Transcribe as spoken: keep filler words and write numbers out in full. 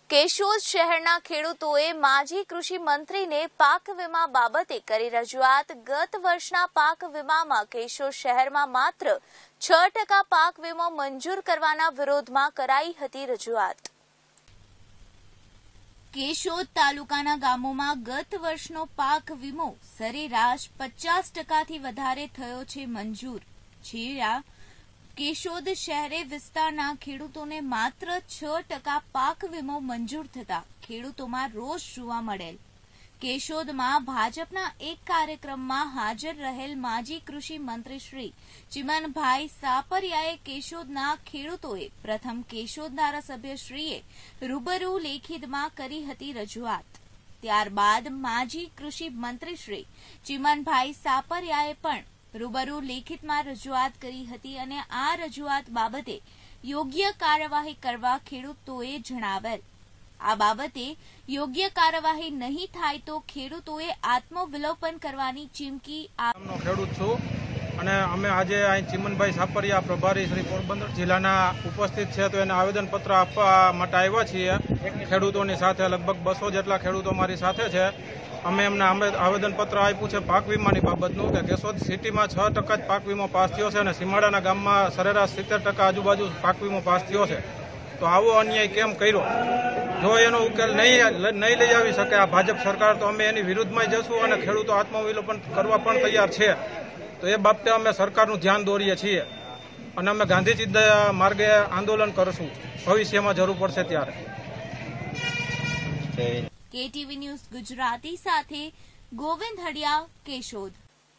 કેશોદ શહેરના ખેડૂતોએ માજી કૃષિ મંત્રીને પાક વીમા બાબતે કરી રજૂઆત। ગત વર્ષના પાક વીમામાં કેશોદ શહેરમાં માત્ર છ ટકા પાક વીમો મંજૂર કરવાના વિરોધમાં કરાઈ હતી રજૂઆત। કેશોદ તાલુકાના ગામોમાં ગત વર્ષનો પાક વીમો સરેરાશ પચાસ ટકાથી વધારે થયો છે મંજૂર। જ્યાં કેશોદ શહેરે વિસ્તારના ખેડૂતોને માત્ર છ ટકા પાક વીમો મંજૂર થતા ખેડૂતોમાં રોષ જોવા મળેલ। કેશોદમાં ભાજપના એક કાર્યક્રમમાં હાજર રહેલ માજી કૃષિ મંત્રી શ્રી ચિમનભાઈ સાપરિયાએ કેશોદના ખેડૂતોએ પ્રથમ કેશોદ ધારાસભ્યશ્રીએ રૂબરૂ લેખિતમાં કરી હતી રજૂઆત। ત્યારબાદ માજી કૃષિ મંત્રી શ્રી ચિમનભાઈ સાપરિયાએ પણ રૂબરૂ લેખિતમાં રજૂઆત કરી હતી અને આ રજૂઆત બાબતે યોગ્ય કાર્યવાહી કરવા ખેડૂતોએ જણાવેલ। આ બાબતે યોગ્ય કાર્યવાહી નહીં થાય તો ખેડૂતોએ આત્મવિલોપન કરવાની ચીમકી આપી। ખેડૂત છું અને અમે આજે અહીં ચિમનભાઈ સાપરિયા પ્રભારી શ્રી પોરબંદર જિલ્લાના ઉપસ્થિત છે તો એને આવેદનપત્ર આપવા માટે આવ્યા છીએ। ખેડૂતોની સાથે લગભગ બસો જેટલા ખેડૂતો મારી સાથે છે। અમે એમને આવેદનપત્ર આપ્યું છે પાક વીમાની બાબતનું કે કેશોદ સિટીમાં છ ટકા જ પાક વીમો પાસ થયો છે અને સીમાડાના ગામમાં સરેરાશ સિત્તેર ટકા આજુબાજુ પાક વીમો પાસ થયો છે। તો આવો અન્યાય કેમ કર્યો? જો એનો ઉકેલ નહીં નહીં લઈ આવી શકે આ ભાજપ સરકાર તો અમે એની વિરુદ્ધમાં જશું અને ખેડૂતો આત્મવિલોપન કરવા પણ તૈયાર છે। તો એ બાબતે અમે સરકારનું ધ્યાન દોરીએ છીએ અને અમે ગાંધીજી માર્ગે આંદોલન કરશું ભવિષ્યમાં જરૂર પડશે ત્યારે। કેટીવી ન્યૂઝ ગુજરાતી સાથે ગોવિંદ હડિયા, કેશોદ।